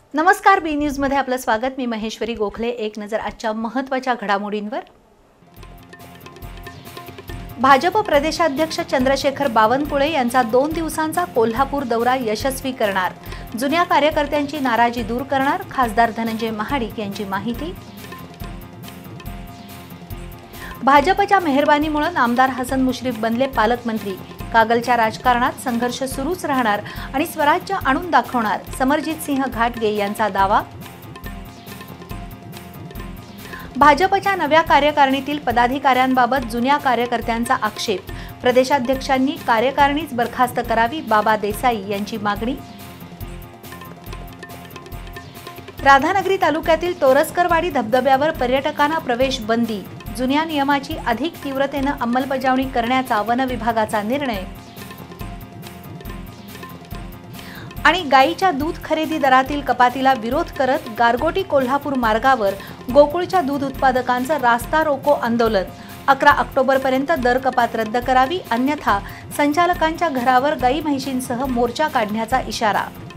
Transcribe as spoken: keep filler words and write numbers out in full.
नमस्कार, बी न्यूज मध्ये आपलं स्वागत। मी महेश्वरी गोखले। एक नजर आजच्या महत्त्वाच्या घडामोडींवर। भाजप प्रदेशाध्यक्ष चंद्रशेखर बावनकुळे यांचा दोन दिवसांचा कोल्हापूर दौरा यशस्वी करणार, जुन्या कार्यकर्त्यांची नाराजी दूर करणार, खासदार धनंजय महाडिक यांची माहिती। भाजपच्या मेहरबानीमुळे नामदार हसन मुश्रीफ बनले पालकमंत्री, कागलच्या राजकारणात संघर्ष सुरूच राहणार आणि स्वराज्य आणून दाखवणार, समरजित सिंह घाटगे यांचा दावा। भाजपच्या नव्या कार्यकारिणीतील पदाधिकाऱ्यांबाबत जुन्या कार्यकर्त्यांचा आक्षेप, प्रदेशाध्यक्षांनी कार्यकारिणीच बरखास्त करावी, बाबा देसाई यांची मागणी। राधानगरी तालुक्यातील तोरसकरवाडी धबधब्यावर पर्यटकांना प्रवेश बंदी, जुन्या नियमाची अधिक तीव्रतेने अंमलबजावणी करण्याचा वन विभागाचा निर्णय। आणि गायीच्या दूध खरेदी दरातील कपातीला विरोध करत गारगोटी कोल्हापूर मार्गावर गोकुळच्या दूध उत्पादकांचं रास्ता रोको आंदोलन, अकरा ऑक्टोबर पर्यंत दर कपात रद्द करावी, अन्यथा संचालकांच्या घरावर गाई म्हैशींसह मोर्चा काढण्याचा इशारा।